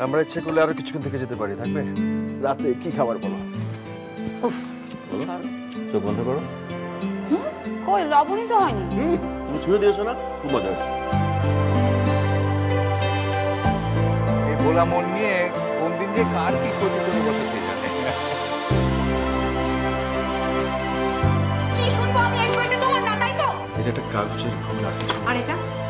আমরা ইচ্ছে করলে আরো কিছুক্ষণ থেকে যেতে পারি। থাকবে? রাতে কি খাবার বলো? উফ, চোখ বন্ধ করো। কই লবণই তো হয়নি। তুমি ছুঁয়ে দিয়েছো না? খুব মজা আছে। এই ভোলা মন নিয়ে কোন দিন যে কার কি ক্ষতি করে বসে কে জানে। কি শুনবো আমি? এই বইটা তোমার না, তাই তো? এটা একটা কাগজের ফুল আর কিছু। আর এটা